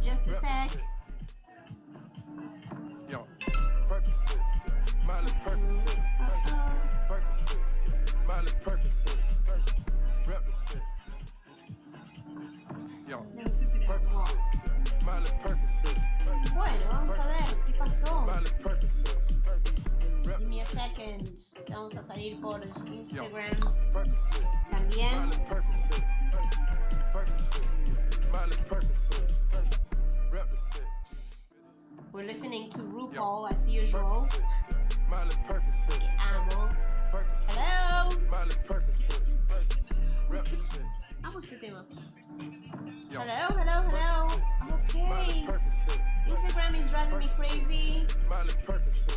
Just a sec. Yo, Percocet, Miley Percocet, Percocet, Miley Percocet, Represent. Yo, Percocet, Miley Percocet. Bueno, vamos a ver qué pasó. Miley Percocet, Give me a second. Vamos a salir por Instagram Percocet, también. Miley Percocet, Percocet, Miley Percocet, Represent. We're listening to RuPaul as usual. Miley Percocet, Que amo. Percocet, Hello. Miley Percocet, Represent. Amo este tema. Yo, Hello, hello, hello. I'm okay. Miley Percocet, Instagram is driving me crazy. Miley Percocet,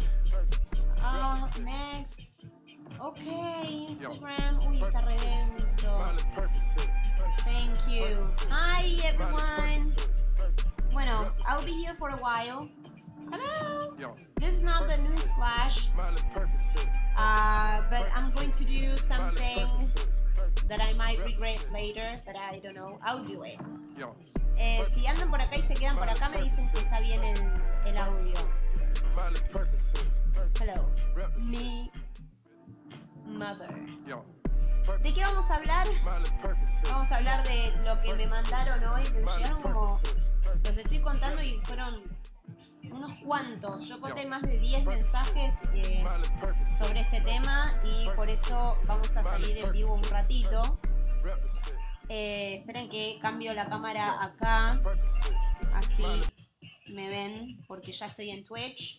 Next. Okay, Instagram. Uy, está re denso. Miley Percocet, Thank you. Hi, everyone. Bueno, I'll be here for a while. Hello. yo, This is not the news flash, Miley Percocet, but I'm going to do Miley something Percocet, that I might regret later, but I don't know. I'll do it. yo, Si andan por acá y se quedan por acá, me dicen si está bien el audio. Miley Percocet, Hello. Represent. Me, mother. Yo, ¿De qué vamos a hablar? Miley Percocet, Vamos a hablar de lo que me mandaron hoy. Me Miley llegaron como... Percocet, Los estoy contando y fueron unos cuantos. Yo conté más de 10 mensajes Miley Percocet, sobre este tema y por eso vamos a salir en vivo un ratito. Represent. Esperen que cambio la cámara acá, Percocet, así me ven porque ya estoy en Twitch.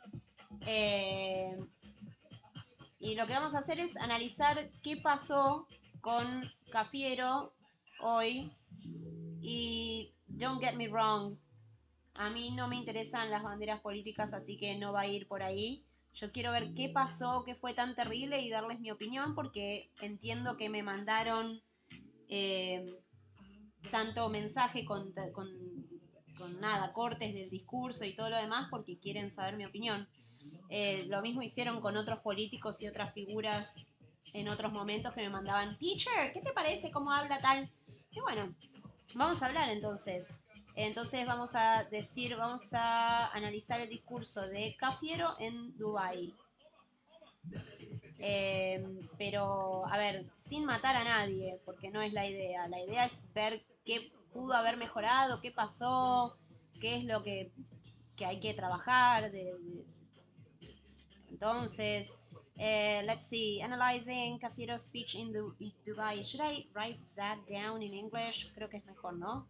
Y lo que vamos a hacer es analizar qué pasó con Cafiero hoy. Y don't get me wrong, a mí no me interesan las banderas políticas, así que no va a ir por ahí. Yo quiero ver qué pasó, qué fue tan terrible y darles mi opinión porque entiendo que me mandaron tanto mensaje con nada, cortes del discurso y todo lo demás porque quieren saber mi opinión. Lo mismo hicieron con otros políticos y otras figuras en otros momentos que me mandaban, teacher, ¿qué te parece? ¿Cómo habla tal? Y bueno, vamos a hablar entonces. Entonces vamos a analizar el discurso de Cafiero en Dubái. Pero, a ver, sin matar a nadie, porque no es la idea. La idea es ver qué pudo haber mejorado, qué pasó, qué es lo que hay que trabajar. Entonces, let's see, analyzing Cafiero's speech in Dubai. Should I write that down in English? Creo que es mejor, ¿no?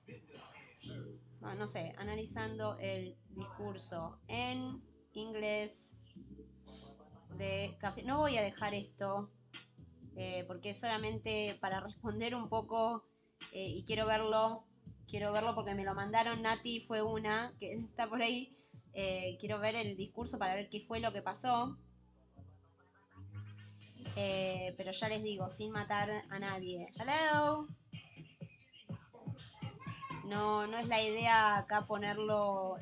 No sé, analizando el discurso en inglés de Cafiero. No voy a dejar esto porque es solamente para responder un poco y quiero verlo porque me lo mandaron. Nati fue una que está por ahí. Quiero ver el discurso para ver qué fue lo que pasó. Pero ya les digo, sin matar a nadie. Hello. No es la idea acá ponerlo.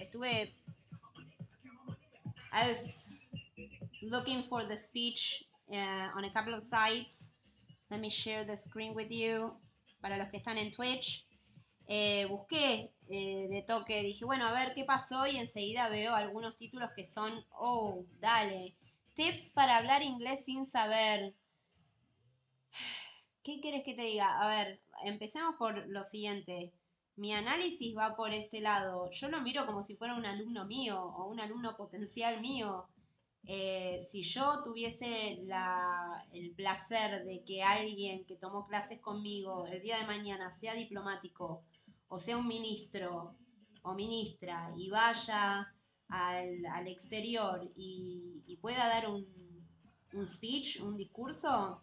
I was looking for the speech on a couple of sites. Let me share the screen with you. Para los que están en Twitch. Busqué de toque, dije, bueno, a ver qué pasó y enseguida veo algunos títulos que son, oh, dale, tips para hablar inglés sin saber. ¿Qué quieres que te diga? A ver, empecemos por lo siguiente. Mi análisis va por este lado. Yo lo miro como si fuera un alumno mío o un alumno potencial mío. Si yo tuviese el placer de que alguien que tomó clases conmigo el día de mañana sea diplomático o sea un ministro o ministra y vaya al exterior y pueda dar un speech, un discurso,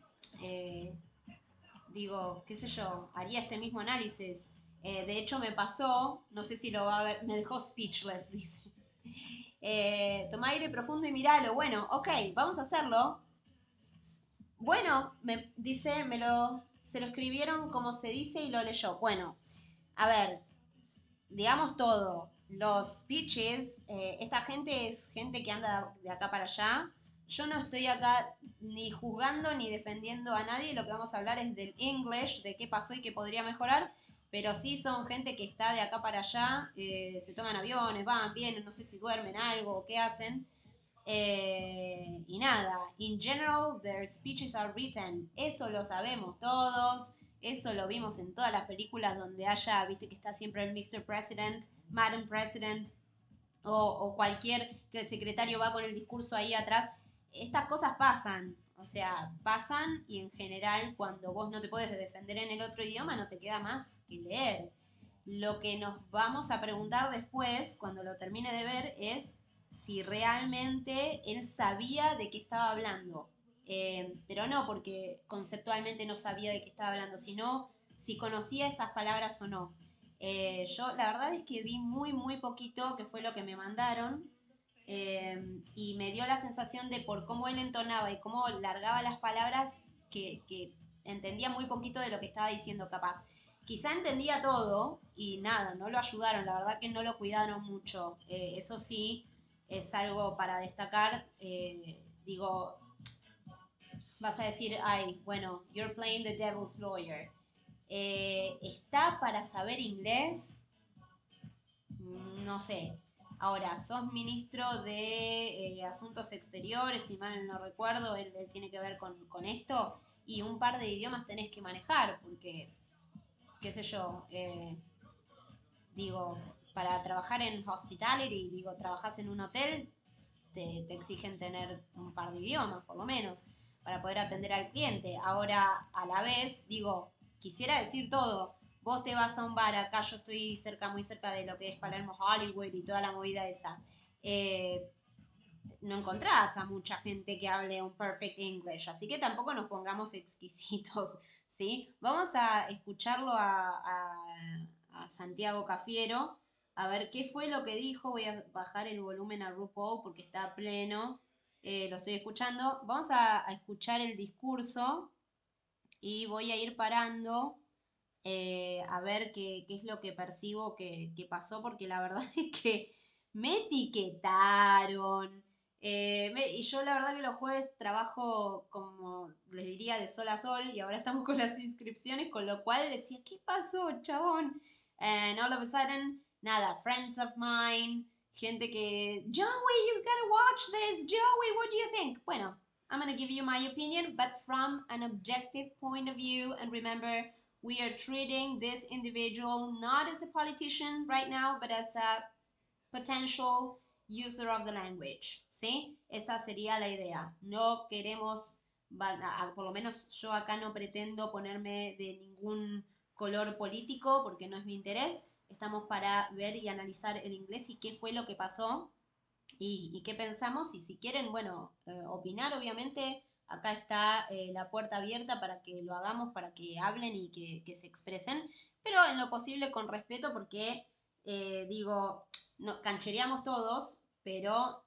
digo, qué sé yo, haría este mismo análisis. De hecho me pasó, no sé si lo va a ver, me dejó speechless, dice. Toma aire profundo y míralo. Bueno, ok, vamos a hacerlo. Bueno, me dice, se lo escribieron como se dice y lo leyó. Bueno, a ver, digamos todo. Los speeches, esta gente es gente que anda de acá para allá. Yo no estoy acá ni juzgando ni defendiendo a nadie. Lo que vamos a hablar es del English, de qué pasó y qué podría mejorar. pero sí son gente que está de acá para allá, se toman aviones, van, vienen, no sé si duermen algo o qué hacen. Y nada, in general, their speeches are written. Eso lo sabemos todos. Eso lo vimos en todas las películas donde haya, viste que está siempre el Mr. President, Madam President, o cualquier que el secretario va con el discurso ahí atrás. Estas cosas pasan, o sea, pasan y en general cuando vos no te puedes defender en el otro idioma no te queda más que leer. Lo que nos vamos a preguntar después, cuando lo termine de ver, es si realmente él sabía de qué estaba hablando. Pero no porque conceptualmente no sabía de qué estaba hablando, sino si conocía esas palabras o no. Yo la verdad es que vi muy poquito, que fue lo que me mandaron, y me dio la sensación de por cómo él entonaba y cómo largaba las palabras que entendía muy poquito de lo que estaba diciendo capaz. Quizá entendía todo y nada, no lo ayudaron, la verdad que no lo cuidaron mucho. Eso sí, es algo para destacar. Digo, vas a decir, ay, bueno, you're playing the devil's lawyer. ¿Está para saber inglés? No sé. Ahora, sos ministro de Asuntos Exteriores, si mal no recuerdo, él tiene que ver con esto, y un par de idiomas tenés que manejar, porque, qué sé yo, digo, para trabajar en hospitality, digo, trabajas en un hotel, te exigen tener un par de idiomas, por lo menos, para poder atender al cliente. Ahora, a la vez, digo, quisiera decir todo. Vos te vas a un bar, acá yo estoy cerca, muy cerca de lo que es Palermo Hollywood y toda la movida esa. No encontrás a mucha gente que hable un perfect English, así que tampoco nos pongamos exquisitos, ¿sí? Vamos a escucharlo a Santiago Cafiero, a ver qué fue lo que dijo. Voy a bajar el volumen a RuPaul porque está a pleno, lo estoy escuchando. Vamos a escuchar el discurso y voy a ir parando a ver qué es lo que percibo que pasó, porque la verdad es que me etiquetaron. Y yo la verdad que los jueves trabajo, como les diría, de sol a sol, y ahora estamos con las inscripciones, con lo cual decía, ¿qué pasó, chabón? And all of a sudden, nada, friends of mine, gente que, Joey, you gotta watch this, Joey, what do you think? Bueno, I'm gonna give you my opinion, but from an objective point of view, and remember, we are treating this individual not as a politician right now, but as a potential user of the language, ¿sí? Esa sería la idea. No queremos, por lo menos yo acá no pretendo ponerme de ningún color político porque no es mi interés. Estamos para ver y analizar el inglés y qué fue lo que pasó y qué pensamos. Y si quieren, bueno, opinar, obviamente, acá está la puerta abierta para que lo hagamos, para que hablen y que se expresen, pero en lo posible con respeto porque, digo, no, canchereamos todos, pero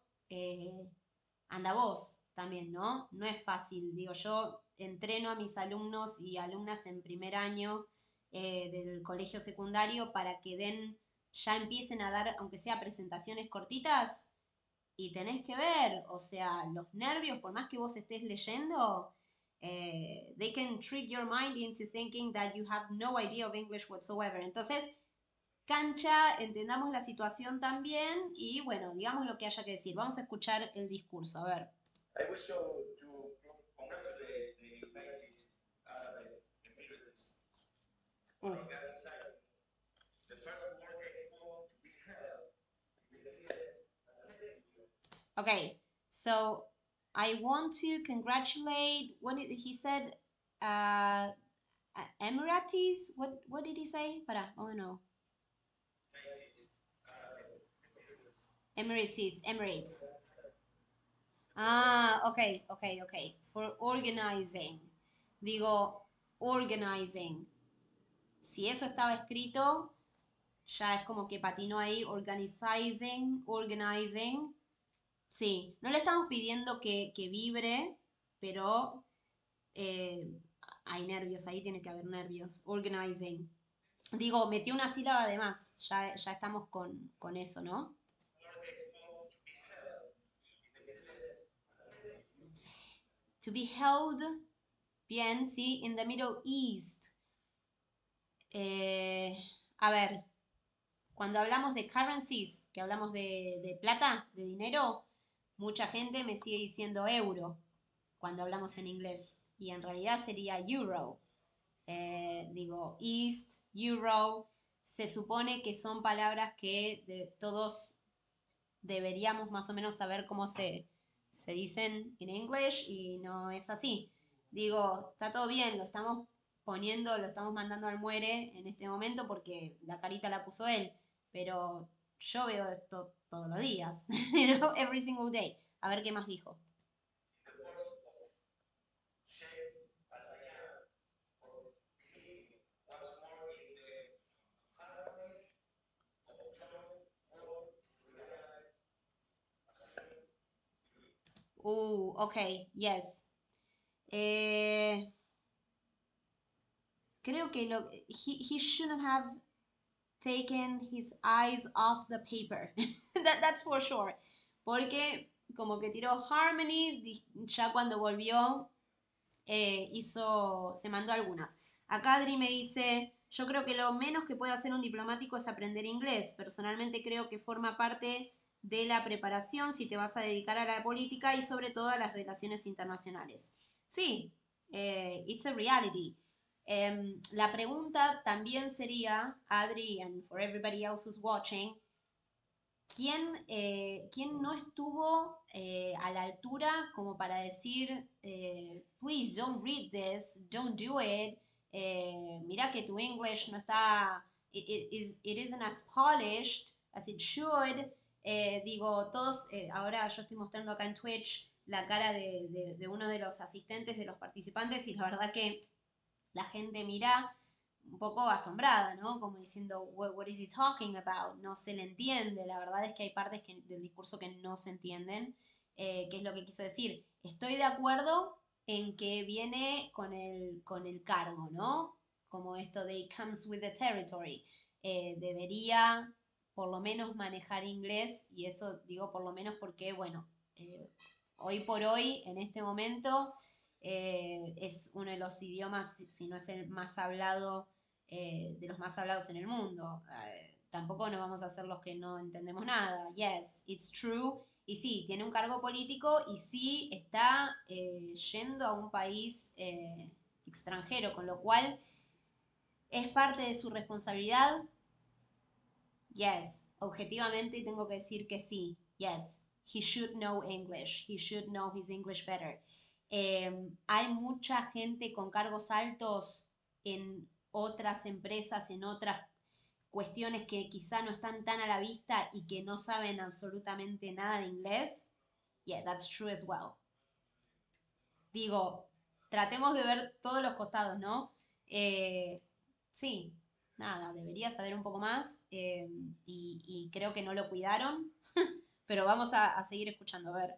anda vos también, ¿no? No es fácil. Digo, yo entreno a mis alumnos y alumnas en primer año del colegio secundario para que ya empiecen a dar, aunque sea presentaciones cortitas, y tenés que ver, o sea, los nervios, por más que vos estés leyendo, they can trick your mind into thinking that you have no idea of English whatsoever. Entonces, cancha, entendamos la situación también y bueno, digamos lo que haya que decir. Vamos a escuchar el discurso, a ver. I wish to congratulate the United Arab Emirates on organizing the first World Expo to be held in the years. Okay, so I want to congratulate, he said, Emiratis, what did he say? Para, oh no. Emirates. Ah, okay. For organizing. Digo, organizing. Si eso estaba escrito, ya es como que patinó ahí, organizing. Sí, no le estamos pidiendo que vibre, pero hay nervios, ahí tiene que haber nervios. Organizing. Digo, metió una sílaba de más, ya estamos con eso, ¿no? To be held, bien, sí, in the Middle East. A ver, cuando hablamos de currencies, que hablamos de plata, de dinero, mucha gente me sigue diciendo euro cuando hablamos en inglés. Y en realidad sería euro. Digo, East, Euro. Se supone que son palabras que todos deberíamos más o menos saber cómo se dicen en English y no es así. Digo, está todo bien, lo estamos poniendo, lo estamos mandando al muere en este momento porque la carita la puso él, pero yo veo esto todos los días, you know, every single day. A ver qué más dijo. the force of shame and Diana for believing once more in the harmony of Trump world realized Okay, yes. Creo que he shouldn't have taken his eyes off the paper. That's for sure. Porque como que tiró Harmony, ya cuando volvió se mandó algunas. Acá Adri me dice, yo creo que lo menos que puede hacer un diplomático es aprender inglés. Personalmente creo que forma parte de la preparación si te vas a dedicar a la política y sobre todo a las relaciones internacionales. Sí, it's a reality. La pregunta también sería, Adri, and for everybody else who's watching, ¿quién no estuvo a la altura como para decir, please don't read this, don't do it, mira que tu English no está, it isn't as polished as it should? Digo, todos, ahora yo estoy mostrando acá en Twitch la cara de uno de los asistentes, de los participantes, y la verdad que la gente mira un poco asombrada, ¿no? Como diciendo, what is he talking about? No se le entiende. La verdad es que hay partes del discurso que no se entienden. ¿Qué es lo que quiso decir? Estoy de acuerdo en que viene con el cargo, ¿no? Como esto de it comes with the territory. Debería por lo menos manejar inglés, y eso digo por lo menos porque, bueno, hoy por hoy, en este momento, es uno de los idiomas, si no es el más hablado, de los más hablados en el mundo. Tampoco nos vamos a hacer los que no entendemos nada. Yes, it's true. Y sí, tiene un cargo político y sí está yendo a un país extranjero, con lo cual es parte de su responsabilidad. Yes, objetivamente tengo que decir que sí. Yes, he should know English. He should know his English better. Hay mucha gente con cargos altos en otras empresas, en otras cuestiones que quizá no están tan a la vista y que no saben absolutamente nada de inglés. Yeah, that's true as well. Digo, tratemos de ver todos los costados, ¿no? Sí, nada, debería saber un poco más y creo que no lo cuidaron, pero vamos a seguir escuchando, a ver.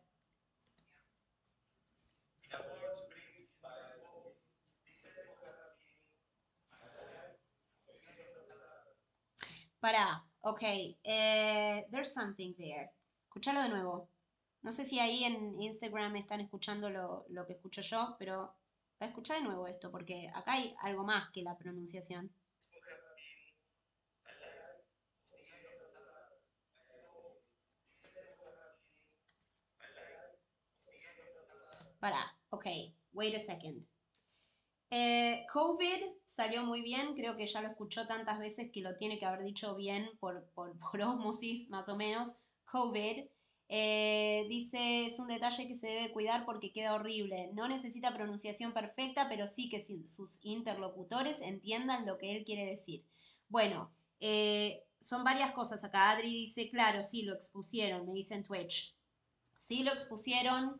in a world gripped by COVID. This epoch has been a time of Pará, ok, there's something there. Escuchalo de nuevo. No sé si ahí en Instagram están escuchando lo que escucho yo, pero escuchá de nuevo esto, porque acá hay algo más que la pronunciación. Pará, ok, wait a second. COVID salió muy bien, creo que ya lo escuchó tantas veces que lo tiene que haber dicho bien por ósmosis, más o menos. COVID. Dice, es un detalle que se debe cuidar porque queda horrible. No necesita pronunciación perfecta, pero sí que sus interlocutores entiendan lo que él quiere decir. Bueno, son varias cosas acá. Adri dice, claro, sí, lo expusieron, me dice en Twitch. Sí, lo expusieron.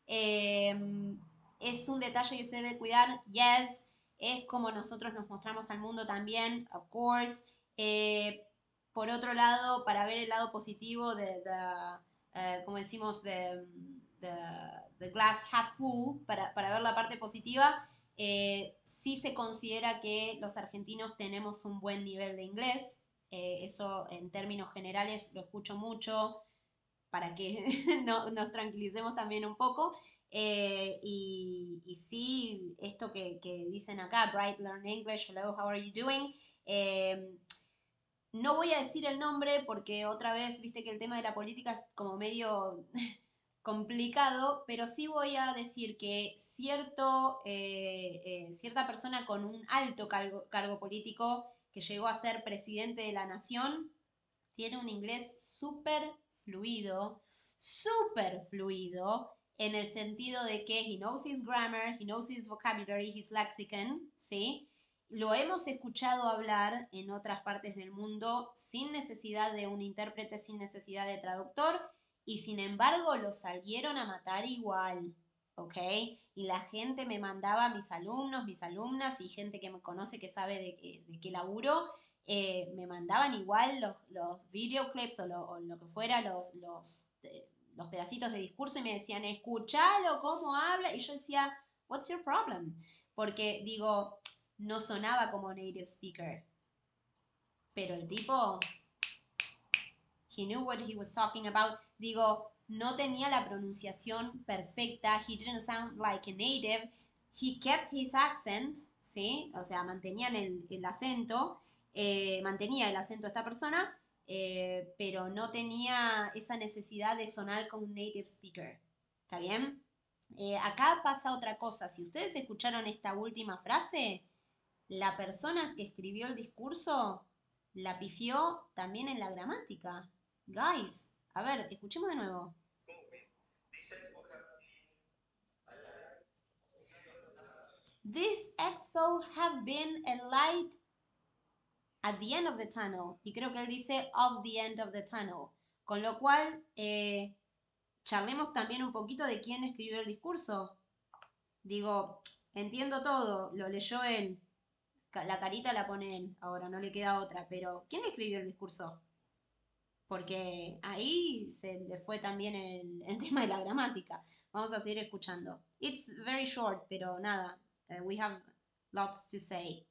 Es un detalle que se debe cuidar. Yes. Es como nosotros nos mostramos al mundo también, of course. Por otro lado, para ver el lado positivo como decimos, the glass half full, para ver la parte positiva, sí se considera que los argentinos tenemos un buen nivel de inglés. Eso en términos generales lo escucho mucho para que nos tranquilicemos también un poco. Y sí, esto que dicen acá, Bright Learn English, hello, how are you doing? No voy a decir el nombre porque otra vez, viste que el tema de la política es como medio complicado, pero sí voy a decir que cierta persona con un alto cargo político que llegó a ser presidente de la nación tiene un inglés súper fluido, en el sentido de que he knows his grammar, he knows his vocabulary, his lexicon, ¿sí? Lo hemos escuchado hablar en otras partes del mundo sin necesidad de un intérprete, sin necesidad de traductor, y sin embargo lo salieron a matar igual, ¿ok? Y la gente me mandaba, mis alumnos, mis alumnas y gente que me conoce que sabe de qué laburo, me mandaban igual los videoclips o lo que fuera, los pedacitos de discurso y me decían, escuchalo, cómo habla. Y yo decía, what's your problem? Porque digo, no sonaba como native speaker. Pero el tipo, he knew what he was talking about. Digo, no tenía la pronunciación perfecta. He didn't sound like a native. He kept his accent, ¿sí? O sea, mantenía el acento. Mantenía el acento esta persona, pero no tenía esa necesidad de sonar como un native speaker. ¿Está bien? Acá pasa otra cosa. Si ustedes escucharon esta última frase, la persona que escribió el discurso la pifió también en la gramática. Guys, a ver, escuchemos de nuevo. This expo have been a light at the end of the tunnel. Y creo que él dice of the end of the tunnel. Con lo cual, charlemos también un poquito de quién escribió el discurso. Digo, entiendo todo, lo leyó él, la carita la pone él, ahora no le queda otra, pero ¿quién escribió el discurso? Porque ahí se le fue también el tema de la gramática. Vamos a seguir escuchando. It's very short, pero nada, we have lots to say.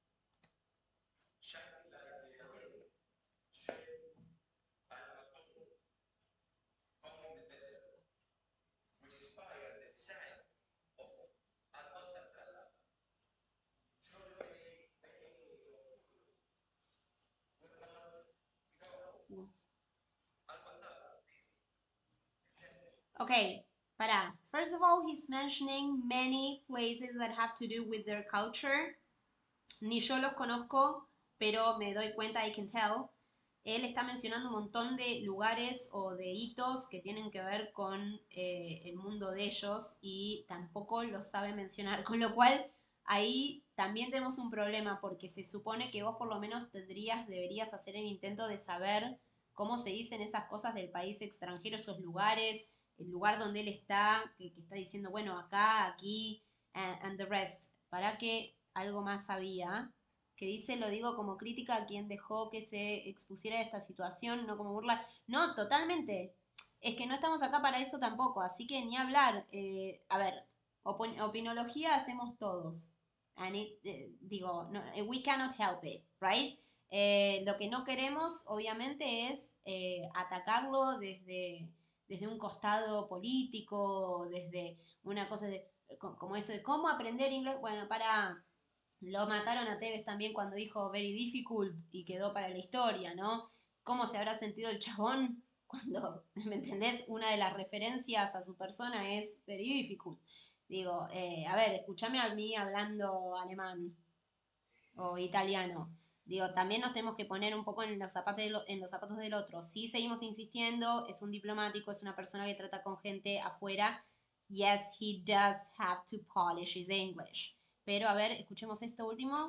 Okay, para. First of all, he's mentioning many places that have to do with their culture. Ni yo los conozco, pero me doy cuenta, I can tell. Él está mencionando un montón de lugares o de hitos que tienen que ver con el mundo de ellos y tampoco los sabe mencionar, con lo cual ahí también tenemos un problema porque se supone que vos por lo menos deberías hacer el intento de saber cómo se dicen esas cosas del país extranjero, esos lugares, el lugar donde él está, que está diciendo, bueno, acá, aquí, and the rest, para que algo más había, que dice, lo digo como crítica a quien dejó que se expusiera esta situación, no como burla. No, totalmente. Es que no estamos acá para eso tampoco, así que ni hablar. A ver, opinología hacemos todos. And digo, no, we cannot help it, right? Lo que no queremos, obviamente, es atacarlo desde un costado político, desde una cosa como esto de cómo aprender inglés. Bueno, lo mataron a Tevez también cuando dijo very difficult y quedó para la historia, ¿no? ¿Cómo se habrá sentido el chabón cuando, ¿me entendés? Una de las referencias a su persona es very difficult. Digo, a ver, escúchame a mí hablando alemán o italiano. Digo, también nos tenemos que poner un poco en los zapatos del otro. Si seguimos insistiendo, es un diplomático, es una persona que trata con gente afuera. Yes, he does have to polish his English. Pero a ver, escuchemos esto último.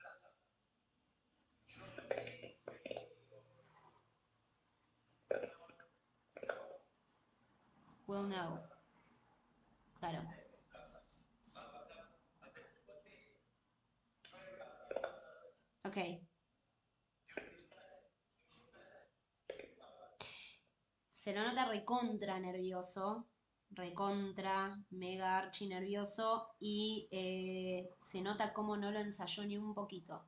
Will know. Claro. Ok. Se lo nota recontra nervioso. Recontra, mega archi nervioso. Y se nota como no lo ensayó ni un poquito.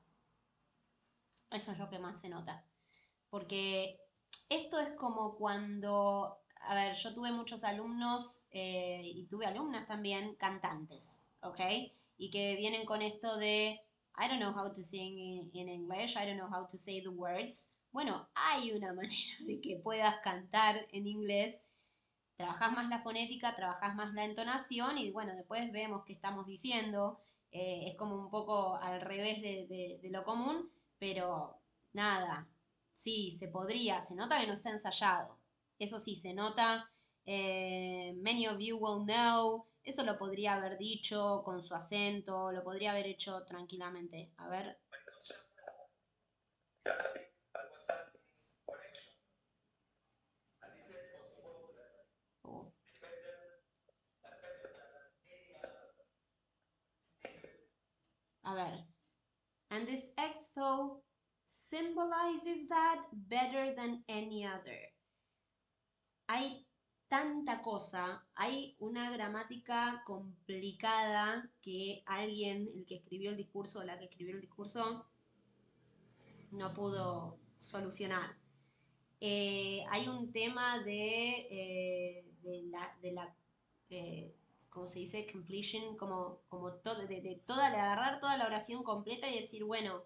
Eso es lo que más se nota. Porque esto es como cuando a ver, yo tuve muchos alumnos y tuve alumnas también cantantes, ¿ok? Y que vienen con esto de, I don't know how to sing in English, I don't know how to say the words. Bueno, hay una manera de que puedas cantar en inglés. Trabajás más la fonética, trabajás más la entonación y bueno, después vemos qué estamos diciendo. Es como un poco al revés de lo común, pero nada, sí, se podría, se nota que no está ensayado. Eso sí, se nota, many of you will know, eso lo podría haber dicho con su acento, lo podría haber hecho tranquilamente. A ver. Oh. A ver. And this expo symbolizes that better than any other. Hay tanta cosa, hay una gramática complicada que alguien, el que escribió el discurso o la que escribió el discurso, no pudo solucionar. Hay un tema ¿cómo se dice? Completion, como todo, de agarrar toda la oración completa y decir, bueno,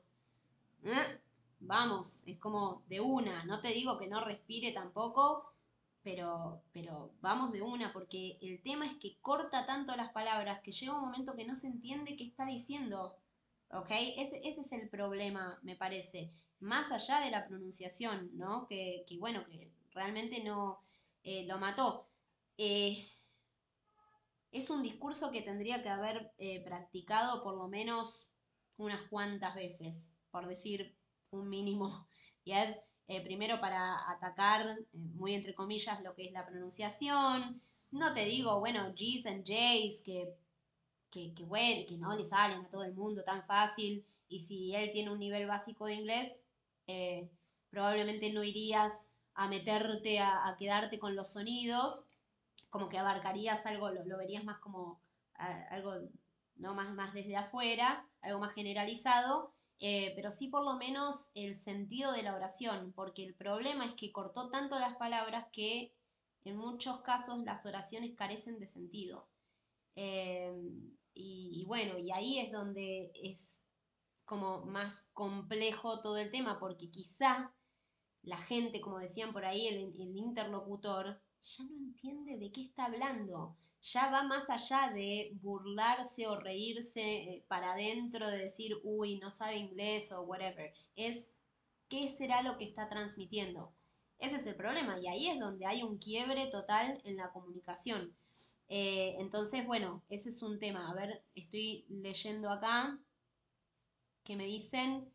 vamos, es como de una, no te digo que no respire tampoco, pero vamos de una, porque el tema es que corta tanto las palabras que llega un momento que no se entiende qué está diciendo, ¿ok? Ese es el problema, me parece, más allá de la pronunciación, ¿no? Que bueno, que realmente no lo mató. Es un discurso que tendría que haber practicado por lo menos unas cuantas veces, por decir un mínimo. Y es primero para atacar, muy entre comillas, lo que es la pronunciación. No te digo, bueno, G's and J's, bueno, que no le salen a todo el mundo tan fácil. Y si él tiene un nivel básico de inglés, eh, probablemente no irías a meterte a quedarte con los sonidos, como que abarcarías algo, lo verías más como algo, no más desde afuera, algo más generalizado, pero sí por lo menos el sentido de la oración, porque el problema es que cortó tanto las palabras que en muchos casos las oraciones carecen de sentido. Eh, y bueno, y ahí es donde es como más complejo todo el tema, porque quizá la gente, como decían por ahí, el interlocutor, ya no entiende de qué está hablando. Ya va más allá de burlarse o reírse para adentro, de decir, uy, no sabe inglés o whatever. Es qué será lo que está transmitiendo. Ese es el problema y ahí es donde hay un quiebre total en la comunicación. Entonces, bueno, ese es un tema. A ver, estoy leyendo acá que me dicen,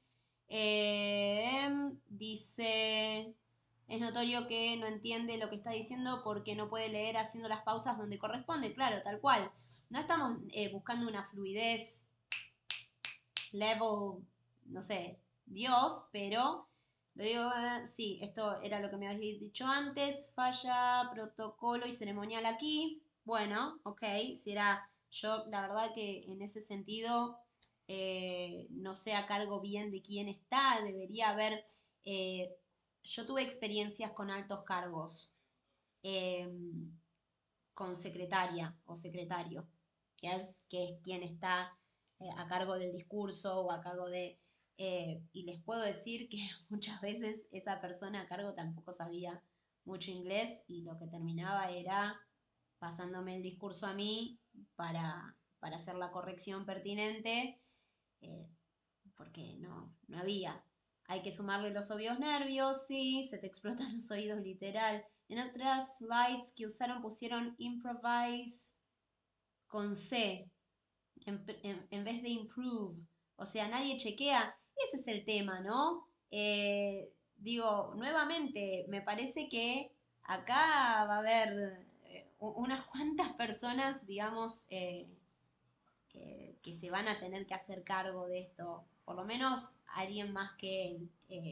dice, es notorio que no entiende lo que está diciendo porque no puede leer haciendo las pausas donde corresponde, claro, tal cual. No estamos buscando una fluidez level, no sé, Dios, pero lo digo, sí, esto era lo que me habéis dicho antes, falla, protocolo y ceremonial aquí. Bueno, ok, si era yo, la verdad que en ese sentido no sé a cargo bien de quién está, debería haber, eh, yo tuve experiencias con altos cargos, eh, con secretaria o secretario, que es quien está a cargo del discurso o a cargo de... y les puedo decir que muchas veces esa persona a cargo tampoco sabía mucho inglés y lo que terminaba era pasándome el discurso a mí para hacer la corrección pertinente, eh, porque no había. Hay que sumarle los obvios nervios, sí, se te explotan los oídos literal. En otras slides que usaron pusieron improvise con C en vez de improve. O sea, nadie chequea. Ese es el tema, ¿no? Digo, nuevamente, me parece que acá va a haber unas cuantas personas, digamos, que se van a tener que hacer cargo de esto. Por lo menos alguien más que él.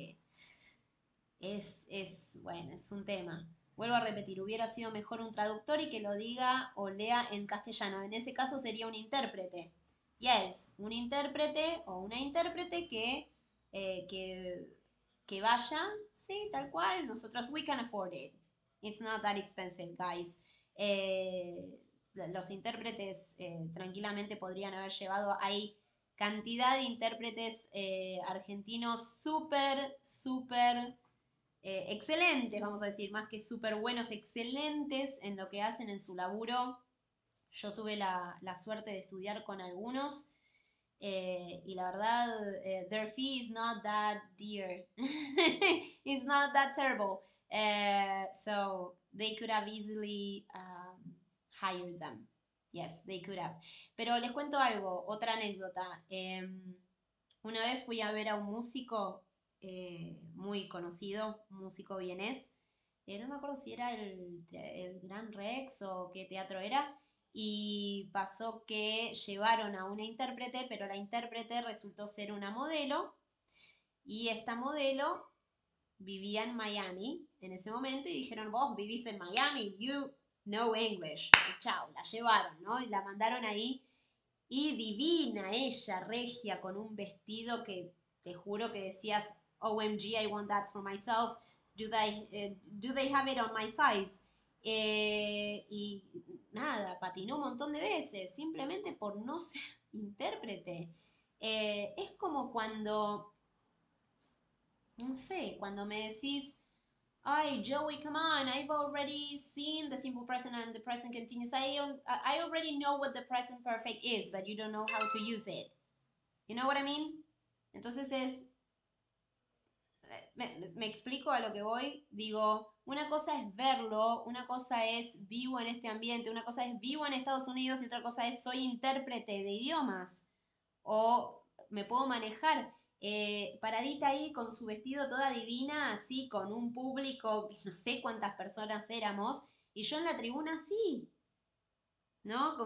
Bueno, es un tema. Vuelvo a repetir, hubiera sido mejor un traductor y que lo diga o lea en castellano. En ese caso sería un intérprete. Yes, un intérprete o una intérprete que vaya, sí, tal cual. Nosotros, we can afford it. it's not that expensive, guys. Los intérpretes tranquilamente podrían haber llevado. Hay cantidad de intérpretes argentinos súper excelentes, vamos a decir, más que súper buenos, excelentes en lo que hacen en su laburo. Yo tuve la suerte de estudiar con algunos y la verdad, their fee is not that dear. It's not that terrible. So they could have easily hired them. Yes, they could have. Pero les cuento algo, otra anécdota. Una vez fui a ver a un músico muy conocido, un músico vienés. No me acuerdo si era el Gran Rex o qué teatro era. Y pasó que llevaron a una intérprete, pero la intérprete resultó ser una modelo. Y esta modelo vivía en Miami en ese momento y dijeron, vos vivís en Miami, you know English. Y chao, la llevaron, ¿no? Y la mandaron ahí. Y divina ella, regia, con un vestido que te juro que decías, OMG, I want that for myself. Do they have it on my size? Y nada, patinó un montón de veces, simplemente por no ser intérprete. Es como cuando, no sé, cuando me decís, ay, Joey, come on, I've already seen the simple present and the present continuous. I already know what the present perfect is, but you don't know how to use it. You know what I mean? Entonces me explico a lo que voy. Digo, una cosa es verlo, una cosa es vivo en este ambiente, una cosa es vivo en Estados Unidos y otra cosa es soy intérprete de idiomas. O me puedo manejar paradita ahí con su vestido toda divina, así, con un público, no sé cuántas personas éramos, y yo en la tribuna así, ¿no?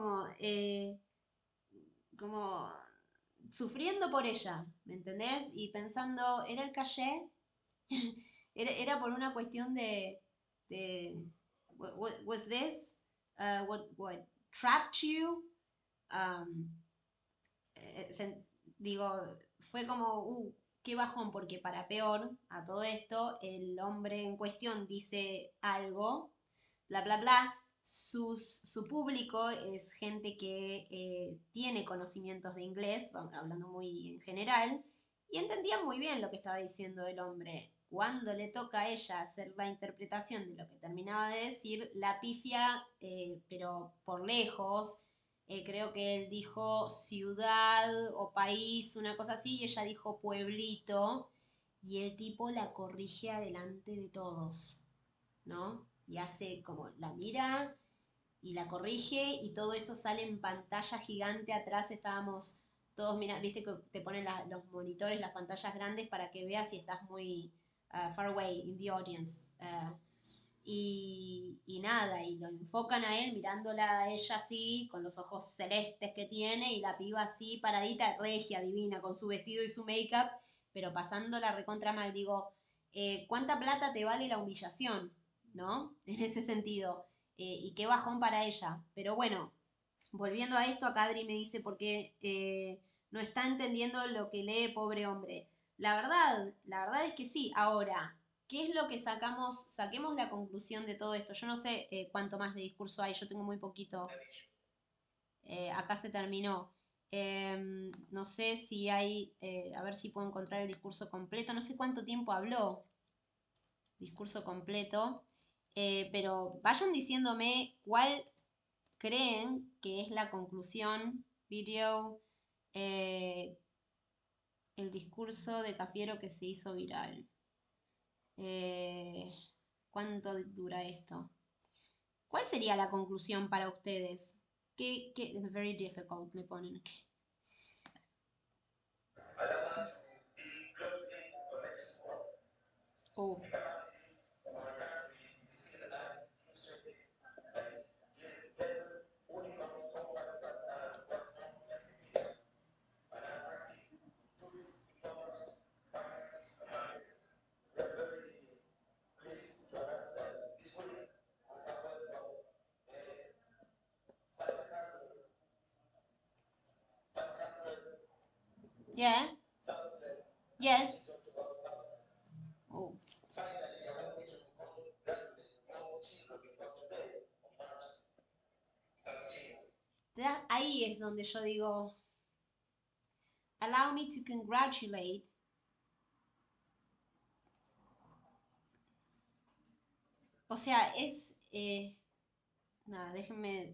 Como sufriendo por ella, ¿me entendés? Y pensando, ¿era el caché? Era por una cuestión de was this what trapped you? Um, digo, fue como, qué bajón, porque para peor a todo esto, el hombre en cuestión dice algo, bla, bla, bla. Su público es gente que tiene conocimientos de inglés, hablando muy en general, y entendía muy bien lo que estaba diciendo el hombre. Cuando le toca a ella hacer la interpretación de lo que terminaba de decir, la pifia, pero por lejos. Creo que él dijo ciudad o país, una cosa así, y ella dijo pueblito, y el tipo la corrige adelante de todos, ¿no? Y hace como la mira y la corrige, y todo eso sale en pantalla gigante. Atrás estábamos todos mirando, viste que te ponen los monitores, las pantallas grandes para que veas si estás muy far away in the audience. Y nada, y lo enfocan a él mirándola a ella así, con los ojos celestes que tiene, y la piba así, paradita, regia, divina, con su vestido y su make-up, pero pasándola recontra mal. Digo, ¿cuánta plata te vale la humillación? ¿No? En ese sentido. Y qué bajón para ella. Pero bueno, volviendo a esto, acá Adri me dice por qué no está entendiendo lo que lee, pobre hombre. La verdad es que sí. Ahora, ¿qué es lo que sacamos? Saquemos la conclusión de todo esto. Yo no sé cuánto más de discurso hay, yo tengo muy poquito. Acá se terminó. No sé si hay, a ver si puedo encontrar el discurso completo. No sé cuánto tiempo habló. Discurso completo. Pero vayan diciéndome cuál creen que es la conclusión. Video, el discurso de Cafiero que se hizo viral. ¿Cuánto dura esto? ¿Cuál sería la conclusión para ustedes? Very difficult, le ponen aquí. Oh. Yeah. Yes. Oh. ahí es donde yo digo, allow me to congratulate. O sea, nada, déjenme,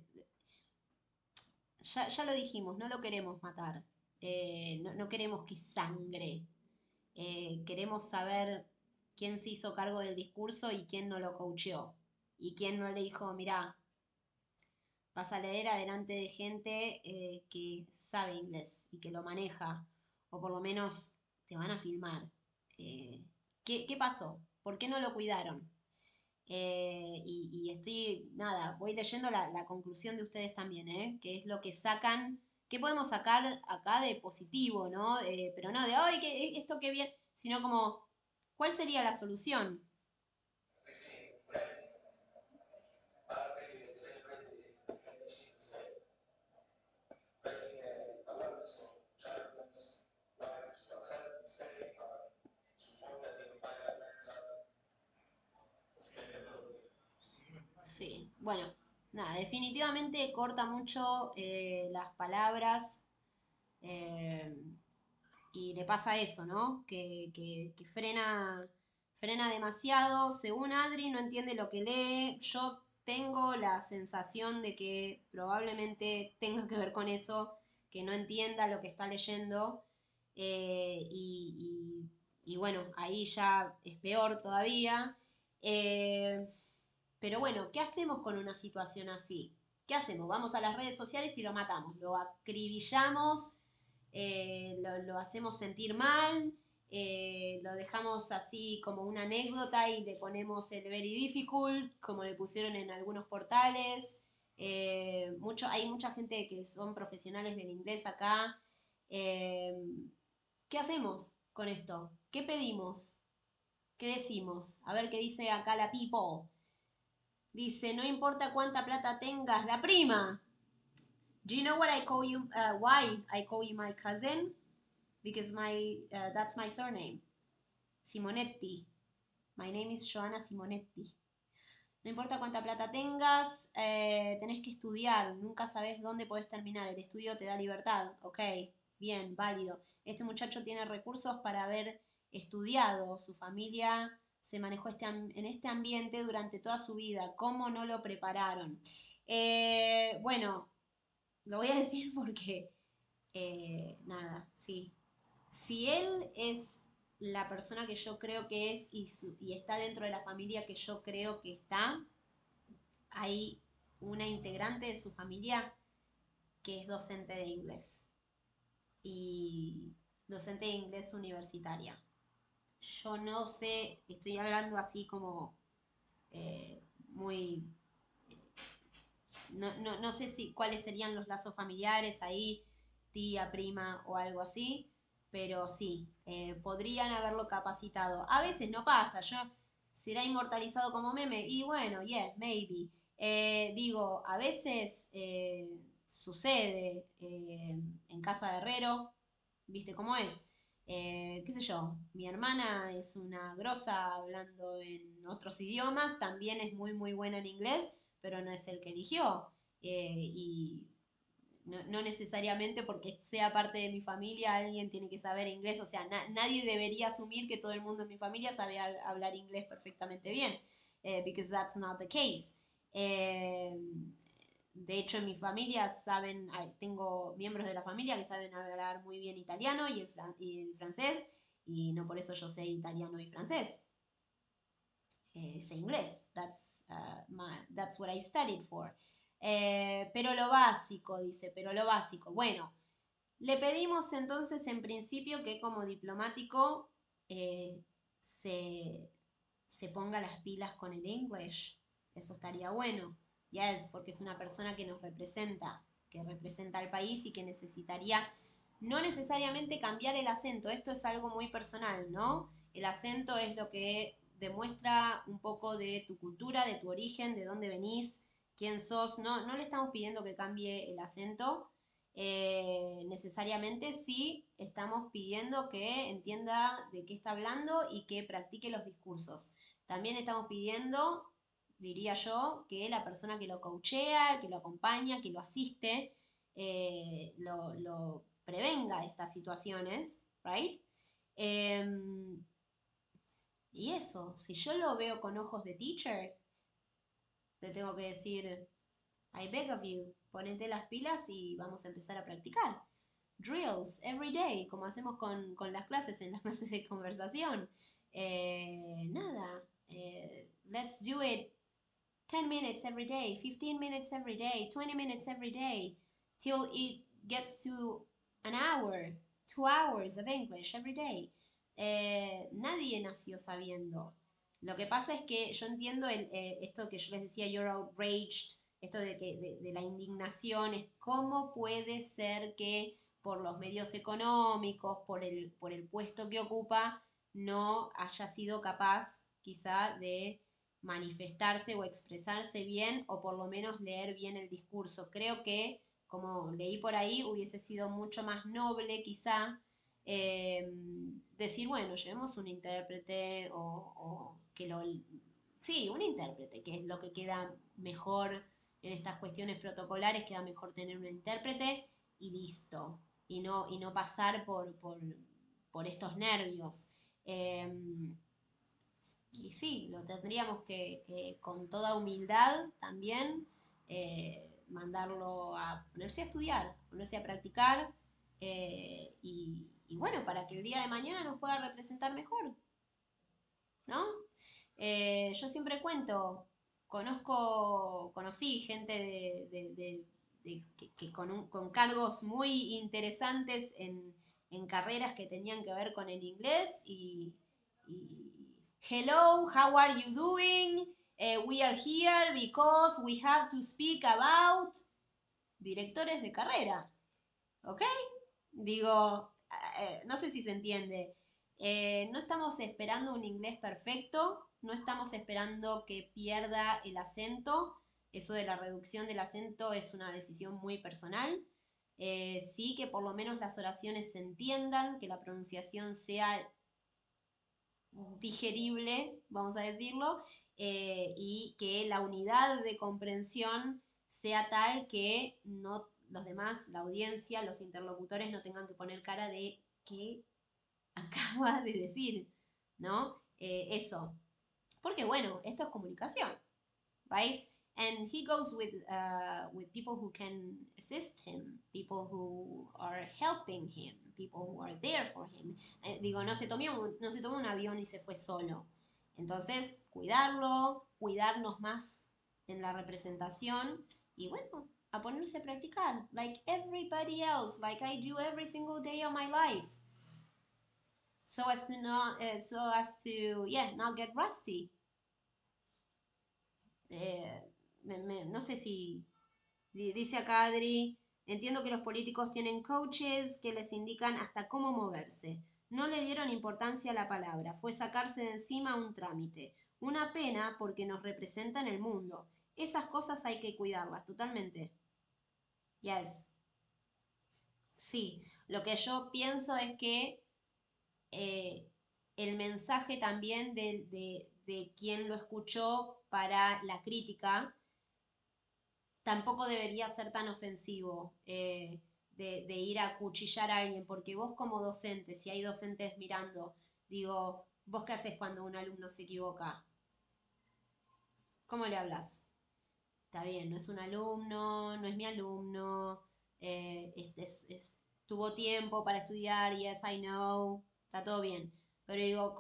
ya lo dijimos, no lo queremos matar, no queremos que sangre, queremos saber quién se hizo cargo del discurso y quién no lo coacheó, y quién no le dijo, mirá, vas a leer adelante de gente que sabe inglés y que lo maneja, o por lo menos te van a filmar. ¿Qué pasó? ¿Por qué no lo cuidaron? Y estoy, nada, voy leyendo la conclusión de ustedes también, ¿eh? Que es lo que sacan, qué podemos sacar acá de positivo, ¿no? Pero no de, ay, que esto qué bien, sino como, ¿cuál sería la solución? Sí, bueno, nada, definitivamente corta mucho las palabras eh, y le pasa eso, ¿no? Que frena demasiado. Según Adri, no entiende lo que lee. Yo tengo la sensación de que probablemente tenga que ver con eso, que no entienda lo que está leyendo. eh, y, y bueno, ahí ya es peor todavía. Eh, pero bueno, ¿qué hacemos con una situación así? ¿Qué hacemos? Vamos a las redes sociales y lo matamos, lo acribillamos, lo hacemos sentir mal, lo dejamos así como una anécdota y le ponemos el very difficult, como le pusieron en algunos portales. Hay mucha gente que son profesionales del inglés acá. Eh, ¿Qué hacemos con esto? ¿Qué pedimos? ¿Qué decimos? A ver qué dice acá la people. Dice, no importa cuánta plata tengas, la prima. Do you know what I call you? Why I call you my cousin? Because that's my surname, Simonetti. My name is Joana Simonetti. No importa cuánta plata tengas, tenés que estudiar. Nunca sabes dónde podés terminar. El estudio te da libertad. Ok, bien, válido. Este muchacho tiene recursos para haber estudiado. Su familia se manejó en este ambiente durante toda su vida. ¿Cómo no lo prepararon? Bueno, lo voy a decir porque, nada, sí. Si él es la persona que yo creo que es y está dentro de la familia que yo creo que está, hay una integrante de su familia que es docente de inglés y docente de inglés universitaria. Yo no sé, estoy hablando así como muy... No sé cuáles serían los lazos familiares ahí, tía, prima o algo así, pero sí, podrían haberlo capacitado. A veces no pasa, será inmortalizado como meme, y bueno, yeah, maybe. Digo, a veces sucede en casa de herrero, ¿viste cómo es? Qué sé yo, mi hermana es una grosa hablando en otros idiomas, también es muy muy buena en inglés, pero no es el que eligió. Y no necesariamente porque sea parte de mi familia alguien tiene que saber inglés, o sea, nadie debería asumir que todo el mundo en mi familia sabe hablar inglés perfectamente bien, because that's not the case. De hecho, en mi familia tengo miembros de la familia que saben hablar muy bien italiano y el francés, y no por eso yo sé italiano y francés. Sé inglés. That's what I studied for. Pero lo básico, dice, pero lo básico. Bueno, le pedimos entonces en principio que como diplomático eh, se, se ponga las pilas con el English. Eso estaría bueno. Yes, porque es una persona que nos representa, que representa al país y que necesitaría no necesariamente cambiar el acento. Esto es algo muy personal, ¿no? El acento es lo que demuestra un poco de tu cultura, de tu origen, de dónde venís, quién sos. No le estamos pidiendo que cambie el acento. Necesariamente sí estamos pidiendo que entienda de qué está hablando y que practique los discursos. También estamos pidiendo, diría yo, que la persona que lo coachea, que lo acompaña, que lo asiste, lo prevenga estas situaciones, right? Y eso, si yo lo veo con ojos de teacher, le tengo que decir, I beg of you, ponete las pilas y vamos a empezar a practicar. Drills every day, como hacemos con las clases, en las clases de conversación. Nada, let's do it 10 minutes every day, 15 minutes every day, 20 minutes every day, till it gets to an hour, 2 hours of English every day. Nadie nació sabiendo. Lo que pasa es que yo entiendo esto que yo les decía, you're outraged, esto de la indignación, es cómo puede ser que por los medios económicos, por el puesto que ocupa, no haya sido capaz quizá de manifestarse o expresarse bien o por lo menos leer bien el discurso. Creo que, como leí por ahí, hubiese sido mucho más noble quizá decir, bueno, llevemos un intérprete o que lo... Sí, un intérprete, que es lo que queda mejor en estas cuestiones protocolares, queda mejor tener un intérprete y listo, y no pasar por estos nervios. Y sí, lo tendríamos que, con toda humildad también, mandarlo a ponerse a estudiar, ponerse a practicar, y bueno, para que el día de mañana nos pueda representar mejor, ¿no? Yo siempre cuento, conocí gente que con cargos muy interesantes en carreras que tenían que ver con el inglés y hello, how are you doing? We are here because we have to speak about directores de carrera, ¿ok? Digo, no sé si se entiende. No estamos esperando un inglés perfecto, no estamos esperando que pierda el acento. Eso de la reducción del acento es una decisión muy personal. Sí que por lo menos las oraciones se entiendan, que la pronunciación sea digerible, vamos a decirlo, y que la unidad de comprensión sea tal que no los demás, la audiencia, los interlocutores no tengan que poner cara de qué acaba de decir, ¿no? Eso. Porque bueno, esto es comunicación, right? And he goes with people who can assist him, people who are helping him, people who are there for him. Digo, no se tomó un avión y se fue solo. Entonces, cuidarlo, cuidarnos más en la representación y bueno, a ponerse a practicar, like everybody else, like I do every single day of my life. So as to not get rusty. No sé si dice acá Adri, entiendo que los políticos tienen coaches que les indican hasta cómo moverse. No le dieron importancia a la palabra, fue sacarse de encima un trámite. Una pena porque nos representa en el mundo. Esas cosas hay que cuidarlas, totalmente. Yes. Sí, lo que yo pienso es que el mensaje también de quien lo escuchó para la crítica tampoco debería ser tan ofensivo, de ir a cuchillar a alguien, porque vos como docente, si hay docentes mirando, digo, ¿vos qué haces cuando un alumno se equivoca? ¿Cómo le hablas? Está bien, no es un alumno, no es mi alumno, tuvo tiempo para estudiar, yes, I know, está todo bien. Pero digo,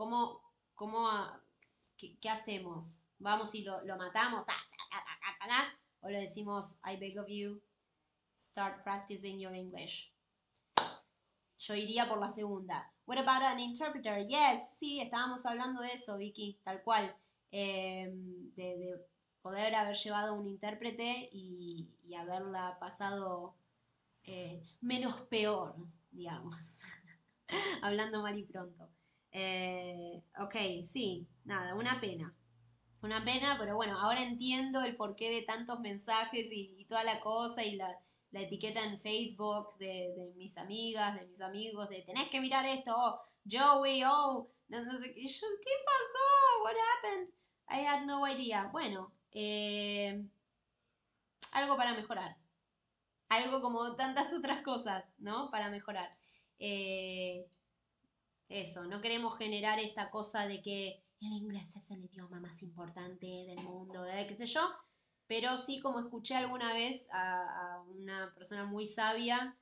¿qué hacemos? ¿Vamos y lo matamos? ¿O le decimos, I beg of you, start practicing your English? Yo iría por la segunda. What about an interpreter? Yes, sí, estábamos hablando de eso, Vicky, tal cual. De poder haber llevado un intérprete y haberla pasado menos peor, digamos. Hablando mal y pronto. Ok, sí, nada, una pena. Una pena, pero bueno, ahora entiendo el porqué de tantos mensajes y toda la cosa y la etiqueta en Facebook de mis amigas, de mis amigos, de tenés que mirar esto, oh, Joey, oh, no sé qué. ¿Qué pasó? What happened? I had no idea. Bueno, algo para mejorar. algo como tantas otras cosas, ¿no? Para mejorar. Eh, Eso, no queremos generar esta cosa de que el inglés es el idioma más importante del mundo, qué sé yo, pero sí, como escuché alguna vez a una persona muy sabia,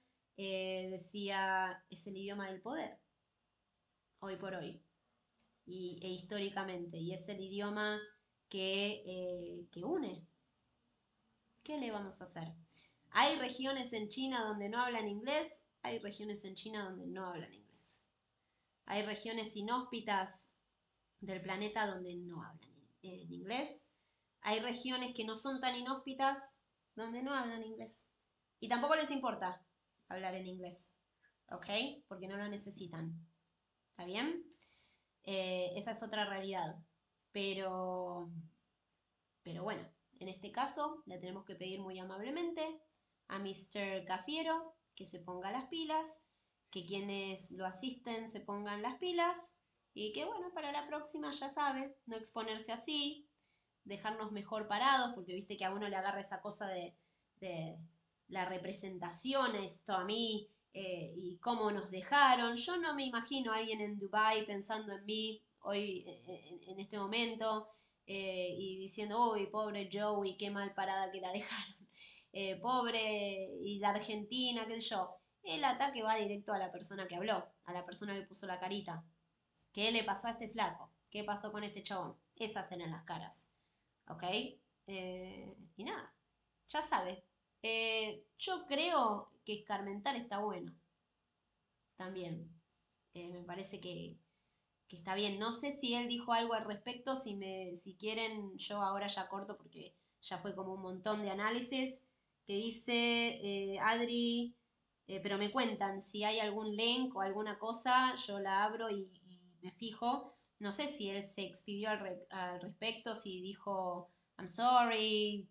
decía, es el idioma del poder, hoy por hoy, e históricamente, y es el idioma que une. ¿Qué le vamos a hacer? Hay regiones en China donde no hablan inglés, hay regiones en China donde no hablan inglés. Hay regiones inhóspitas del planeta donde no hablan en inglés. Hay regiones que no son tan inhóspitas donde no hablan inglés. Y tampoco les importa hablar en inglés, ¿ok? Porque no lo necesitan. ¿Está bien? Esa es otra realidad. Pero, pero bueno, en este caso le tenemos que pedir muy amablemente a Mr. Cafiero que se ponga las pilas, que quienes lo asisten se pongan las pilas y que bueno, para la próxima ya sabe, no exponerse así, dejarnos mejor parados, porque viste que a uno le agarra esa cosa de la representación, esto a mí, y cómo nos dejaron. Yo no me imagino a alguien en Dubai pensando en mí hoy, en este momento, y diciendo, uy, pobre Joey, qué mal parada que la dejaron. Pobre, y la Argentina, qué sé yo. El ataque va directo a la persona que habló, a la persona que puso la carita. ¿Qué le pasó a este flaco? ¿Qué pasó con este chabón? Esas eran las caras. ¿Ok? Y nada, ya sabe. Yo creo que escarmentar está bueno. También. Me parece que está bien. No sé si él dijo algo al respecto. Si quieren, yo ahora ya corto porque ya fue como un montón de análisis. Que dice Adri, pero me cuentan si hay algún link o alguna cosa, yo la abro y me fijo. No sé si él se expidió al respecto, si dijo I'm sorry,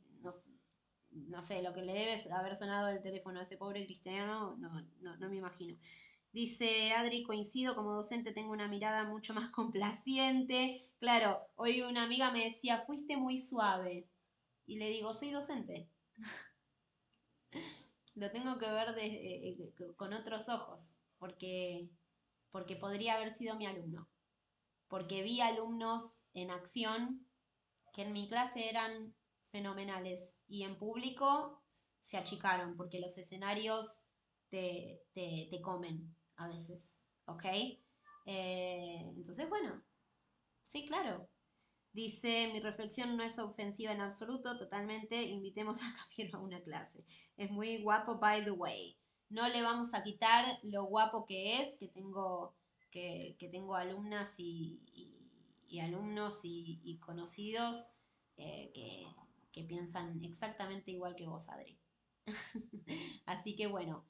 no sé, lo que le debe haber sonado el teléfono a ese pobre cristiano, no me imagino. Dice Adri, coincido, como docente tengo una mirada mucho más complaciente. Claro, hoy una amiga me decía, fuiste muy suave. Y le digo, soy docente. Lo tengo que ver con otros ojos, porque podría haber sido mi alumno. Porque vi alumnos en acción que en mi clase eran fenomenales y en público se achicaron, porque los escenarios te comen a veces, ¿ok? Entonces, bueno, sí, claro. Dice, mi reflexión no es ofensiva en absoluto, totalmente, invitemos a Cafiero a una clase. Es muy guapo, by the way. No le vamos a quitar lo guapo que es, que tengo alumnas y alumnos y conocidos que piensan exactamente igual que vos, Adri. Así que bueno,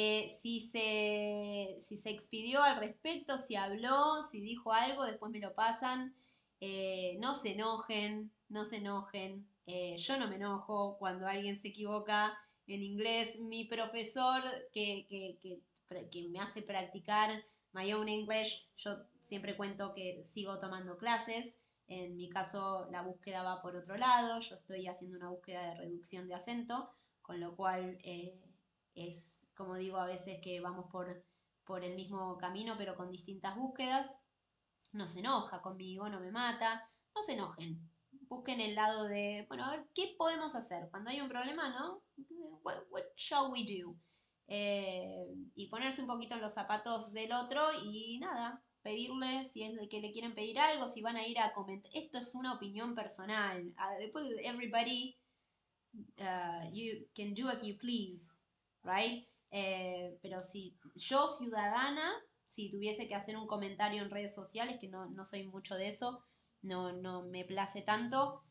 si se expidió al respecto, si habló, si dijo algo, después me lo pasan. No se enojen, no se enojen. Yo no me enojo cuando alguien se equivoca en inglés. Mi profesor que me hace practicar my own English, yo siempre cuento que sigo tomando clases. En mi caso, la búsqueda va por otro lado. Yo estoy haciendo una búsqueda de reducción de acento, con lo cual es, como digo, a veces que vamos por el mismo camino, pero con distintas búsquedas. No se enoja conmigo, no me mata, no se enojen. Busquen el lado de, bueno, a ver, ¿qué podemos hacer? Cuando hay un problema, ¿no? What shall we do? Y ponerse un poquito en los zapatos del otro y nada, pedirle si es que le quieren pedir algo, si van a ir a comentar. Esto es una opinión personal. Después, everybody, you can do as you please, right? Pero si yo, ciudadana, si tuviese que hacer un comentario en redes sociales, que no soy mucho de eso, no me place tanto,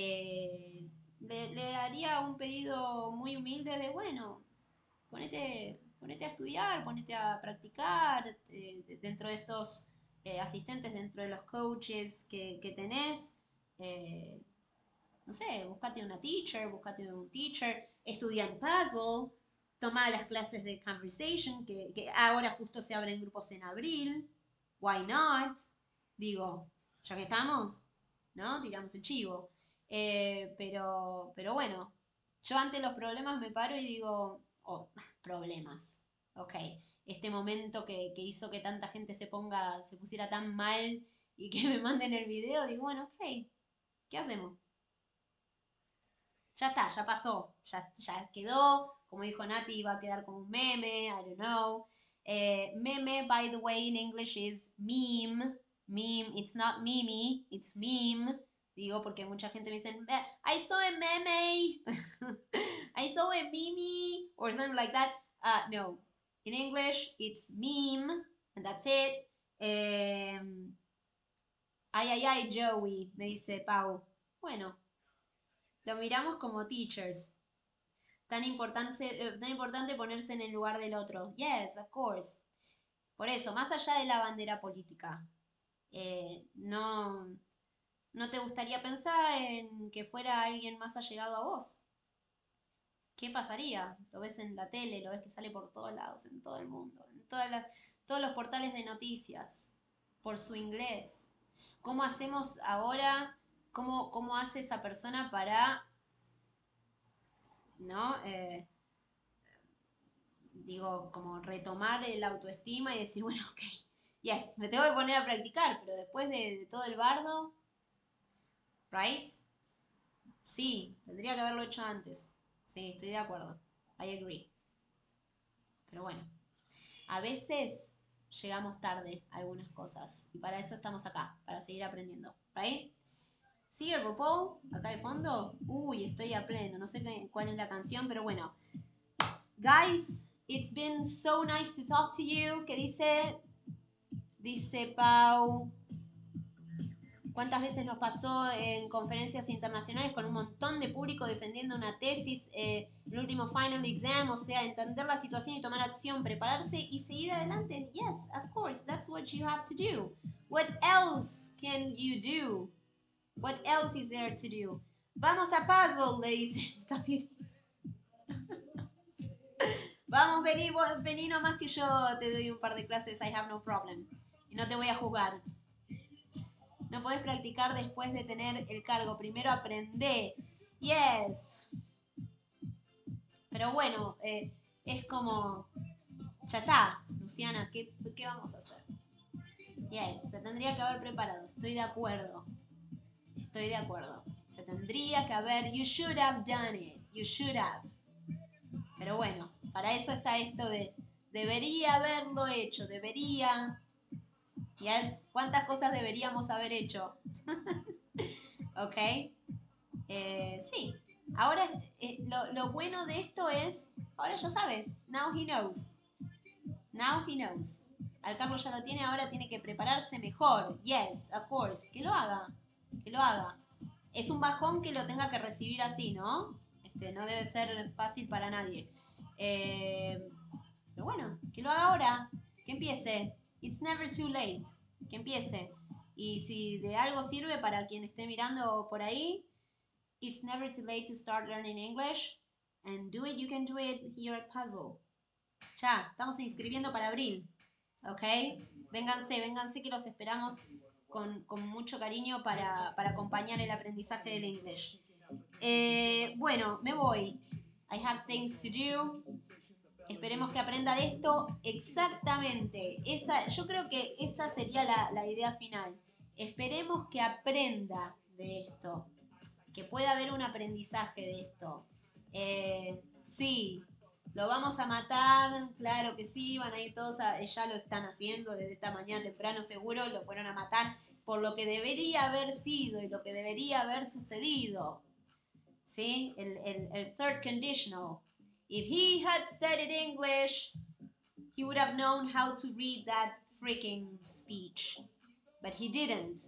le haría un pedido muy humilde de, bueno, ponete a estudiar, ponete a practicar dentro de estos asistentes, dentro de los coaches que tenés. Eh, no sé, buscate una teacher, buscate un teacher, estudia en Puzzle, toma las clases de Conversation, que ahora justo se abren grupos en abril. Why not? Digo, ya que estamos, ¿no? Tiramos el chivo. Pero bueno, yo ante los problemas me paro y digo, oh, problemas. Ok, este momento que hizo que tanta gente se pusiera tan mal y que me manden el video, digo, bueno, ok, ¿qué hacemos? Ya está, ya pasó, ya quedó, como dijo Nati, va a quedar como un meme, I don't know. Meme, by the way, in English is meme. Meme, it's not mimi, it's meme. Digo porque mucha gente me dice, I saw a meme, I saw a meme, or something like that. No, in English it's meme, and that's it. Ay, Joey, me dice Pau. Bueno, lo miramos como teachers. Tan importante ponerse en el lugar del otro. Yes, of course. Por eso, más allá de la bandera política, no, ¿no te gustaría pensar en que fuera alguien más allegado a vos? ¿Qué pasaría? Lo ves en la tele, lo ves que sale por todos lados, en todo el mundo, en todos los portales de noticias, por su inglés. ¿Cómo hacemos ahora? ¿Cómo hace esa persona para, ¿no? Digo, como retomar el autoestima y decir, bueno, ok, yes, me tengo que poner a practicar, pero después de todo el bardo, right? Sí, tendría que haberlo hecho antes. Sí, estoy de acuerdo. I agree. Pero bueno, a veces llegamos tarde a algunas cosas y para eso estamos acá, para seguir aprendiendo, right? ¿Sigue el RuPaul acá de fondo? Uy, estoy a pleno, no sé cuál es la canción, pero bueno. Guys, it's been so nice to talk to you. ¿Qué dice? Dice Pau. ¿Cuántas veces nos pasó en conferencias internacionales con un montón de público defendiendo una tesis, el último final exam, o sea, entender la situación y tomar acción, prepararse y seguir adelante? Yes, of course, that's what you have to do. What else can you do? What else is there to do? Vamos a puzzle, le dice el Cafirito. Vamos, vení nomás que yo te doy un par de clases, I have no problem. Y no te voy a juzgar. No podés practicar después de tener el cargo. Primero aprendé. Yes. Pero bueno, es como... Ya está, Luciana, ¿qué vamos a hacer? Yes, se tendría que haber preparado. Estoy de acuerdo. Estoy de acuerdo. Se tendría que haber... You should have done it. You should have. Pero bueno, para eso está esto de... Debería haberlo hecho. Debería... Yes. ¿Cuántas cosas deberíamos haber hecho? ¿Ok? Sí. Ahora, lo bueno de esto es, ahora ya sabe. Now he knows. Now he knows. Al Carlos ya lo tiene, ahora tiene que prepararse mejor. Yes, of course. Que lo haga. Que lo haga. Es un bajón que lo tenga que recibir así, ¿no? No debe ser fácil para nadie. Pero bueno, que lo haga ahora. Que empiece. It's never too late. Que empiece. Y si de algo sirve para quien esté mirando por ahí, it's never too late to start learning English. And do it, you can do it here at Puzzle. Ya, estamos inscribiendo para abril. ¿Ok? Vénganse que los esperamos con mucho cariño para acompañar el aprendizaje del English. Bueno, me voy. I have things to do. Esperemos que aprenda de esto exactamente. Yo creo que esa sería la idea final. Esperemos que aprenda de esto. Que pueda haber un aprendizaje de esto. Sí, lo vamos a matar, claro que sí, van a ir todos ya lo están haciendo desde esta mañana temprano seguro, lo fueron a matar por lo que debería haber sido y lo que debería haber sucedido. ¿Sí? El third conditional. If he had studied English, he would have known how to read that freaking speech. But he didn't.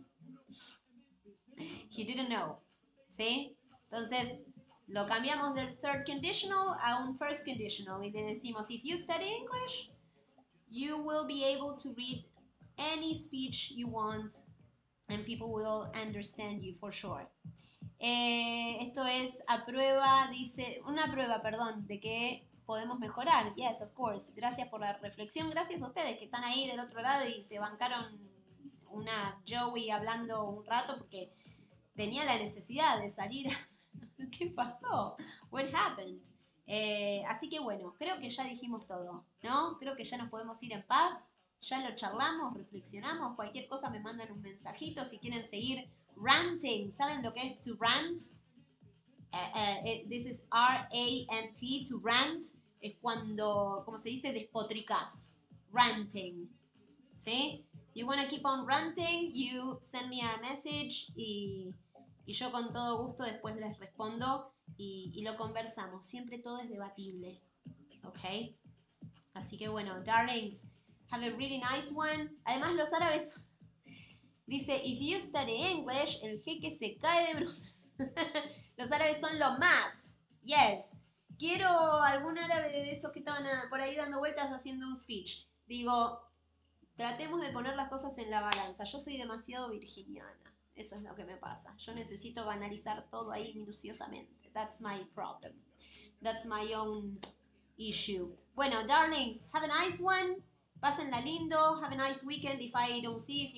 He didn't know. ¿Sí? Entonces, lo cambiamos del third conditional a un first conditional y le decimos, if you study English, you will be able to read any speech you want and people will understand you for sure. Esto es una prueba, de que podemos mejorar. Yes, of course. Gracias por la reflexión. Gracias a ustedes que están ahí del otro lado y se bancaron una Joey hablando un rato porque tenía la necesidad de salir. ¿Qué pasó? What happened? Así que bueno, creo que ya dijimos todo, ¿no? Creo que ya nos podemos ir en paz. Ya lo charlamos, reflexionamos. Cualquier cosa me mandan un mensajito si quieren seguir ranting. ¿Saben lo que es to rant? This is R-A-N-T, to rant. Es cuando, como se dice, despotricás. Ranting. ¿Sí? You want to keep on ranting, you send me a message y yo con todo gusto después les respondo y lo conversamos. Siempre todo es debatible. ¿Ok? Así que bueno, darlings, have a really nice one. Además los árabes, dice, if you study English, el jeque se cae de bruces. Los árabes son lo más. Yes. Quiero algún árabe de esos que estaban por ahí dando vueltas haciendo un speech. Digo, tratemos de poner las cosas en la balanza. Yo soy demasiado virginiana. Eso es lo que me pasa. Yo necesito analizar todo ahí minuciosamente. That's my problem. That's my own issue. Bueno, darlings, have a nice one. Pásenla lindo. Have a nice weekend. If I don't see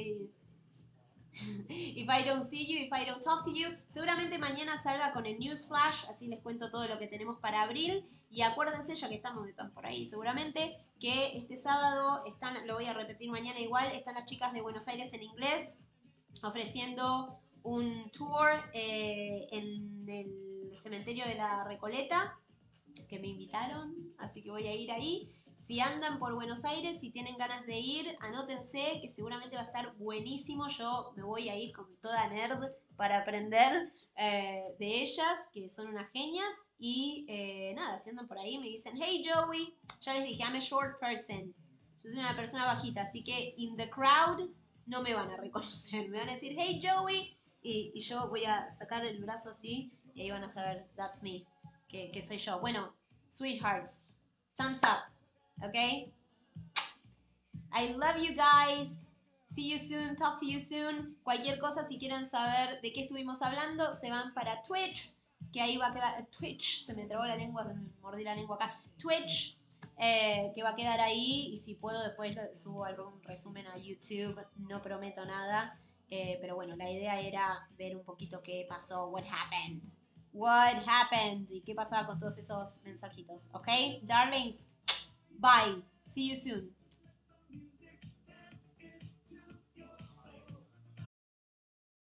if I don't see you, if I don't talk to you. Seguramente mañana salga con el news flash, así les cuento todo lo que tenemos para abril. Y acuérdense, ya que están por ahí seguramente, que este sábado están, lo voy a repetir mañana igual, están las chicas de Buenos Aires en inglés ofreciendo un tour en el cementerio de la Recoleta, que me invitaron, así que voy a ir ahí. Si andan por Buenos Aires, si tienen ganas de ir, anótense, que seguramente va a estar buenísimo. Yo me voy a ir con toda nerd para aprender de ellas, que son unas genias. Y nada, si andan por ahí me dicen, hey Joey, ya les dije, I'm a short person. Yo soy una persona bajita, así que in the crowd no me van a reconocer. Me van a decir, hey Joey, y yo voy a sacar el brazo así, y ahí van a saber, that's me, que soy yo. Bueno, sweethearts, thumbs up. Okay? I love you guys. See you soon. Talk to you soon. Cualquier cosa, si quieren saber de qué estuvimos hablando, se van para Twitch, que ahí va a quedar. Twitch, se me trabó la lengua, se me mordí la lengua acá. Twitch, que va a quedar ahí. Y si puedo, después subo algún resumen a YouTube. No prometo nada. Pero bueno, la idea era ver un poquito qué pasó. What happened? What happened? Y qué pasaba con todos esos mensajitos. ¿Ok? Darlings. Bye. See you soon.